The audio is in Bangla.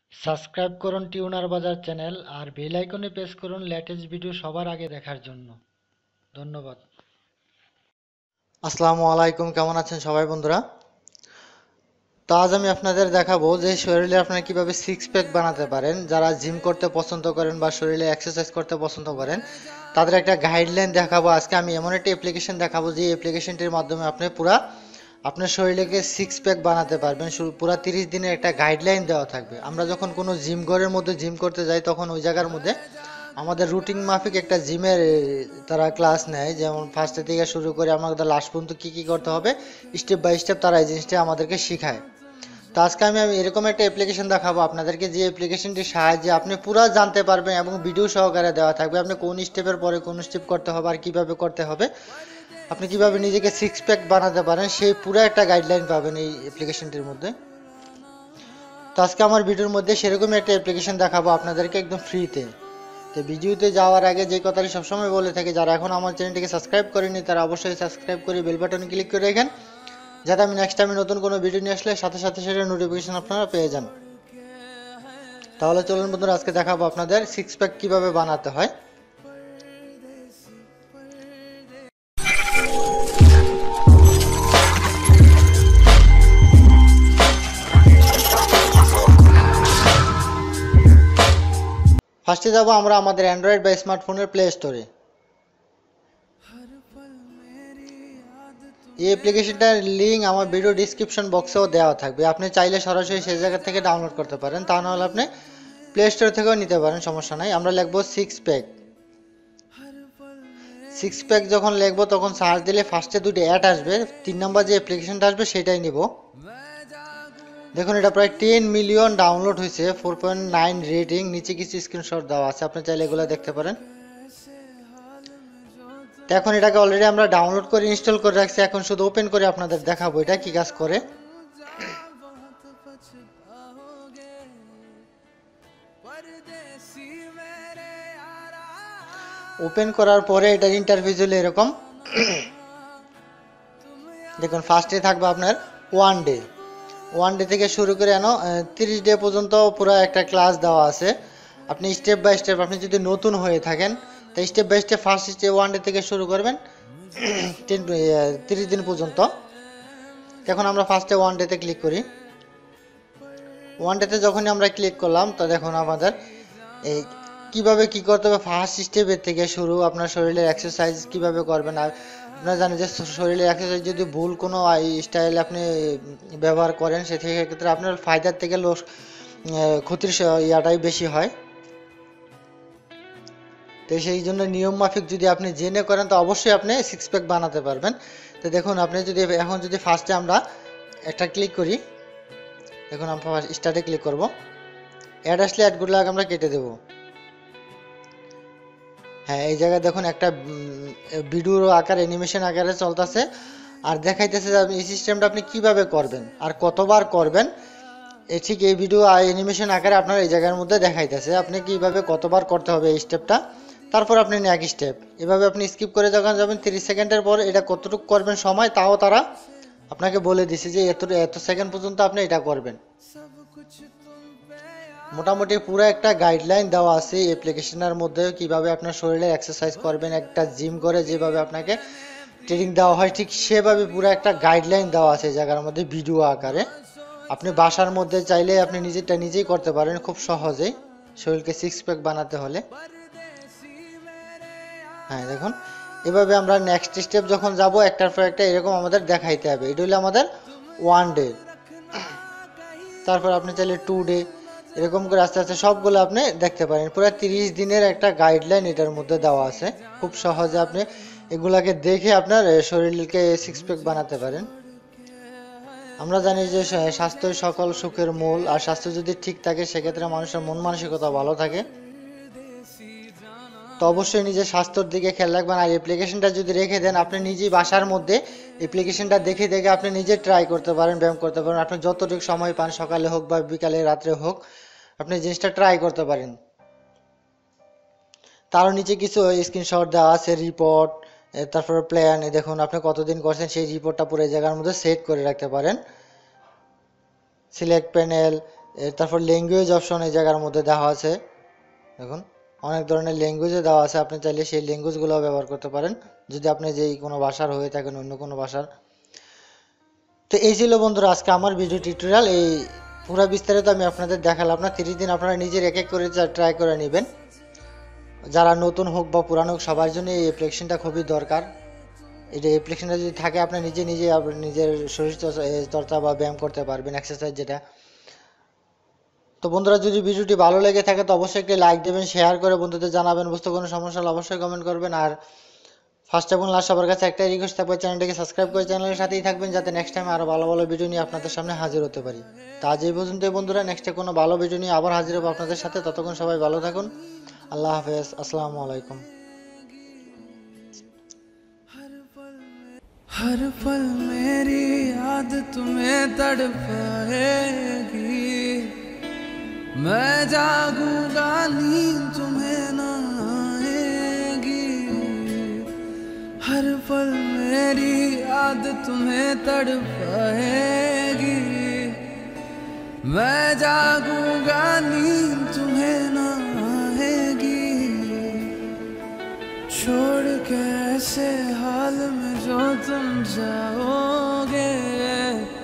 সাবস্ক্রাইব করুন টিউনার বাজার চ্যানেল আর বেল আইকনে প্রেস করুন লেটেস্ট ভিডিও সবার আগে দেখার জন্য। ধন্যবাদ। আসসালামু আলাইকুম, কেমন আছেন সবাই বন্ধুরা? তো আজ আমি আপনাদের দেখাবো যে শরীরে আপনারা কিভাবে সিক্স প্যাক বানাতে পারেন। যারা জিম করতে পছন্দ করেন বা শরীরে এক্সারসাইজ করতে পছন্দ করেন তাদের একটা গাইডলাইন দেখাবো। আজকে আমি এমন একটা অ্যাপ্লিকেশন দেখাবো যে অ্যাপ্লিকেশনটির মাধ্যমে আপনি আপনার শরীরকে সিক্স প্যাক বানাতে পারবেন। পুরা 30 দিনের একটা গাইডলাইন দেওয়া থাকবে। আমরা যখন কোনো জিম ঘরের মধ্যে জিম করতে যাই তখন ওই জায়গার মধ্যে আমাদের রুটিন মাফিক একটা জিমের তারা ক্লাস নেয়, যেমন ফার্স্টে থেকে শুরু করে আমাদের লাস্ট পর্যন্ত কী কী করতে হবে স্টেপ বাই স্টেপ তারা এই জিনিসটা আমাদেরকে শেখায়। তো আজকে আমি এরকম একটা অ্যাপ্লিকেশন দেখাবো আপনাদেরকে, যে অ্যাপ্লিকেশনটির সাহায্যে আপনি পুরো জানতে পারবেন এবং ভিডিও সহকারে দেওয়া থাকবে আপনি কোন স্টেপের পরে কোন স্টেপ করতে হবে আর কিভাবে করতে হবে, আপনি কিভাবে নিজেকে সিক্স প্যাক বানাতে পারেন সেই পুরো একটা গাইডলাইন পাবেন এই অ্যাপ্লিকেশনটির মধ্যে। তো আজকে আমার ভিডিওর মধ্যে সেরকমই একটা অ্যাপ্লিকেশন দেখাবো আপনাদেরকে একদম ফ্রিতে। তো ভিডিওতে যাওয়ার আগে যে কথাটি সবসময় বলে থাকি, যারা এখন আমার চ্যানেলটিকে সাবস্ক্রাইব করেনি তারা অবশ্যই সাবস্ক্রাইব করে বেল বাটনে ক্লিক করে রাখেন, যাতে আমি নেক্সট টাইমে নতুন কোনো ভিডিও নিয়ে আসলে সাথে সাথে সেটা নোটিফিকেশন আপনারা পেয়ে যান। তাহলে চলুন বন্ধুরা, আজকে দেখাবো আপনাদের সিক্স প্যাক কিভাবে বানাতে হয়। ফার্স্টে যাব আমরা আমাদের অ্যান্ড্রয়েড বা স্মার্টফোনের প্লে স্টোরে। এই অ্যাপ্লিকেশনটার লিঙ্ক আমার ভিডিও ডিসক্রিপশন বক্সেও দেওয়া থাকবে, আপনি চাইলে সরাসরি সেই জায়গা থেকে ডাউনলোড করতে পারেন, তা নাহলে আপনি প্লে স্টোর থেকেও নিতে পারেন, সমস্যা নাই। আমরা লিখবো সিক্স প্যাক। সিক্স প্যাক যখন লিখবো তখন সার্চ দিলে ফার্স্টে দুটো অ্যাড আসবে, 3 নম্বর যে অ্যাপ্লিকেশনটা আসবে সেটাই নিব। দেখুন এটা প্রায় 10 মিলিয়ন ডাউনলোড হয়েছে, 4.9 রেটিং, নিচে কিছু স্ক্রিনশট দেওয়া আছে, আপনি চাইলে এগুলো দেখতে পারেন। তো এখন এটাকে অলরেডি আমরা ডাউনলোড করে ইনস্টল করে রাখছি, এখন শুধু ওপেন করে আপনাদের দেখাবো এটা কি কাজ করে। ওপেন করার পরে এটার ইন্টারফেস হলো এরকম। দেখুন ফার্স্টে থাকবে আপনার ওয়ান ডে থেকে শুরু করে 30 ডে পর্যন্ত পুরো একটা ক্লাস দেওয়া আছে। আপনি স্টেপ বাই স্টেপ, আপনি যদি নতুন হয়ে থাকেন তাই step by step first step one day থেকে শুরু করবেন 30 দিন পর্যন্ত। এখন আমরা ফার্স্টে ওয়ান ডেতে ক্লিক করি। ওয়ান ডেতে যখনই আমরা ক্লিক করলাম তো দেখুন আমাদের এই কিভাবে কি করতে হবে, ফার্স্ট স্টেপের থেকে শুরু, আপনার শরীরের এক্সারসাইজ কিভাবে করবেন। আর আপনারা জানেন যে শরীরের এক্সারসাইজ যদি ভুল কোনো স্টাইল আপনি ব্যবহার করেন সেক্ষেত্রে আপনার ফায়দার থেকে ক্ষতির ইয়াটাই বেশি হয়। তো সেই জন্য নিয়ম মাফিক যদি আপনি জেনে করেন তো অবশ্যই আপনি সিক্স প্যাক বানাতে পারবেন। তো দেখুন আপনি যদি এখন যদি ফার্স্টে আমরা একটা ক্লিক করি, দেখুন আমরা স্টার্টে ক্লিক করব, অ্যাড আসলে অ্যাডগুলো আমরা কেটে দেবো। হ্যাঁ এই জায়গায় দেখুন একটা ভিডিওর আকার অ্যানিমেশন আকারে চলতেছে আর দেখাইতেছে যে আপনি এই সিস্টেমটা আপনি কিভাবে করবেন আর কতবার করবেন। ঠিক এই ভিডিও অ্যানিমেশন আকারে আপনার এই জায়গার মধ্যে দেখাইতেছে আপনি কিভাবে কতবার করতে হবে এই স্টেপটা, তারপর আপনি এক স্টেপ এভাবে আপনি স্কিপ করে যখন যাবেন 30 সেকেন্ডের পর এটা কতটুকু করবেন সময়, তাও তারা আপনাকে বলে দিছে যে এত সেকেন্ড পর্যন্ত আপনি এটা করবেন। মোটামুটি পুরো একটা গাইডলাইন দেওয়া আছে অ্যাপ্লিকেশনের মধ্যে কিভাবে আপনার শরীরে এক্সারসাইজ করবেন, একটা জিম করে যেভাবে আপনাকে ট্রেনিং দেওয়া হয় ঠিক সেভাবে পুরো একটা গাইডলাইন দেওয়া আছে এই জায়গার মধ্যে ভিডিও আকারে। আপনি বাসার মধ্যে চাইলে আপনি নিজেরটা নিজেই করতে পারেন খুব সহজেই শরীরকে সিক্স প্যাক বানাতে হলে। হ্যাঁ দেখুন এভাবে আমরা নেক্সট স্টেপ যখন যাব একটার পর একটা এরকম আমাদের দেখাইতে হবে। এটা হলো আমাদের ওয়ান ডে, তারপর আপনি চাইলে 2 ডে, এরকম করে আস্তে আস্তে সবগুলো আপনি দেখতে পারেন। পুরো 30 দিনের একটা গাইডলাইন এটার মধ্যে দেওয়া আছে, খুব সহজে আপনি এগুলাকে দেখে আপনার শরীরকে সিক্স প্যাক বানাতে পারেন। আমরা জানি যে স্বাস্থ্যই সকল সুখের মূল, আর স্বাস্থ্য যদি ঠিক থাকে সেক্ষেত্রে মানুষের মন মানসিকতা ভালো থাকে। তো অবশ্যই নিজের স্বাস্থ্যের দিকে খেয়াল রাখবেন। আর অ্যাপ্লিকেশনটা যদি রেখে দেন আপনি নিজেই বাসার মধ্যে অ্যাপ্লিকেশনটা দেখে দেখে আপনি নিজে ট্রাই করতে পারেন, ব্যায়াম করতে পারেন। আপনি যতটুকু সময় পান সকালে হোক বা বিকালে রাত্রে হোক আপনি জিনিসটা ট্রাই করতে পারেন। তারও নিচে কিছু স্ক্রিনশট দেওয়া আছে, রিপোর্ট, তারপরে প্ল্যান, দেখুন আপনি কতদিন করছেন সেই রিপোর্টটা পুরো জায়গার মধ্যে সেট করে রাখতে পারেন। সিলেক্ট প্যানেল, তারপর ল্যাঙ্গুয়েজ অপশন এই জায়গার মধ্যে দেওয়া আছে। দেখুন অনেক ধরনের ল্যাঙ্গুয়েজে দেওয়া আছে, আপনি চাইলে সেই ল্যাঙ্গুয়েজগুলো ব্যবহার করতে পারেন যদি আপনি যেই কোনো ভাষার হয়ে থাকেন, অন্য কোনো ভাষার। তো এই ছিল বন্ধুরা আজকে আমার ভিডিও টিউটোরিয়াল। এই পুরো বিস্তারিত আমি আপনাদের দেখালাম না। 30 দিন আপনারা নিজের এক এক করে ট্রাই করে নেবেন। যারা নতুন হোক বা পুরানো হোক সবার জন্য এই অ্যাপ্লিকেশনটা খুবই দরকার। এই অ্যাপ্লিকেশনটা যদি থাকে আপনি নিজে নিজের শরীর চর্চা বা ব্যায়াম করতে পারবেন, এক্সারসাইজ যেটা। তো বন্ধুরা যদি ভিডিওটি ভালো লেগে থাকে তো অবশ্যই একটি লাইক দেবেন, শেয়ার করে বন্ধুদের জানাবেন। বুঝতে কোনো সমস্যা হলে অবশ্যই কমেন্ট করবেন। আর ফার্স্ট এবং লাস্ট সবার কাছে একটাই রিকোয়েস্ট থাকবে, চ্যানেলটিকে সাবস্ক্রাইব করে চ্যানেলের সাথেই থাকবেন যাতে নেক্সট টাইম আরও ভালো ভালো ভিডিও নিয়ে আপনাদের সামনে হাজির হতে পারি। তো আজ এই পর্যন্তই বন্ধুরা, নেক্সটে কোনো ভালো ভিডিও নিয়ে আবার হাজির হবো আপনাদের সাথে। ততক্ষণ সবাই ভালো থাকুন। আল্লাহ হাফেজ, আসসালামু আলাইকুম। हर पल मेरी याद तुम्हें तड़पाएगी, मैं जागूंगा नींद तुम्हें न आएगी। हर पल मेरी याद तुम्हें तड़पाएगी, मैं जागूंगा नींद तुम्हें न आएगी। छोड़ के ऐसे हाल में जो तुम जाओगे,